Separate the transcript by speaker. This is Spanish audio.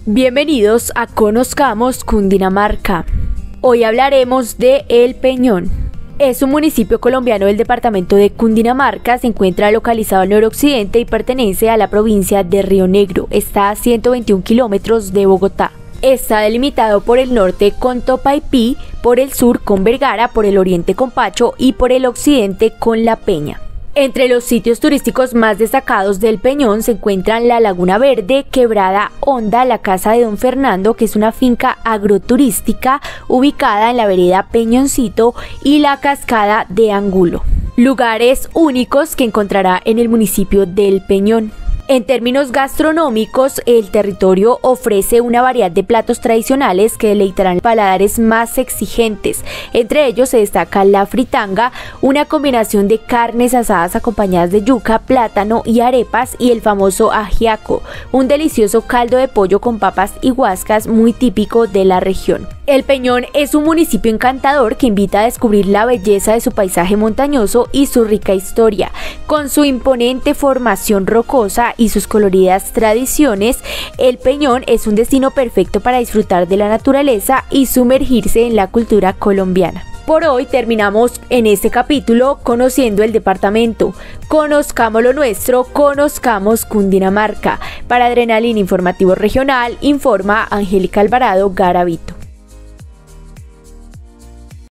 Speaker 1: Bienvenidos a Conozcamos Cundinamarca. Hoy hablaremos de El Peñón. Es un municipio colombiano del departamento de Cundinamarca, se encuentra localizado al noroccidente y pertenece a la provincia de Río Negro. Está a 121 kilómetros de Bogotá. Está delimitado por el norte con Topaipí, por el sur con Vergara, por el oriente con Pacho y por el occidente con La Peña. Entre los sitios turísticos más destacados del Peñón se encuentran la Laguna Verde, Quebrada Honda, la Casa de Don Fernando, que es una finca agroturística ubicada en la vereda Peñoncito, y la Cascada de Angulo. Lugares únicos que encontrará en el municipio del Peñón. En términos gastronómicos, el territorio ofrece una variedad de platos tradicionales que deleitarán paladares más exigentes. Entre ellos se destaca la fritanga, una combinación de carnes asadas acompañadas de yuca, plátano y arepas, y el famoso ajiaco, un delicioso caldo de pollo con papas y guascas muy típico de la región. El Peñón es un municipio encantador que invita a descubrir la belleza de su paisaje montañoso y su rica historia. Con su imponente formación rocosa y sus coloridas tradiciones, El Peñón es un destino perfecto para disfrutar de la naturaleza y sumergirse en la cultura colombiana. Por hoy terminamos en este capítulo conociendo el departamento. Conozcamos lo nuestro, conozcamos Cundinamarca. Para Adrenalina Informativo Regional, informa Angélica Alvarado Garavito.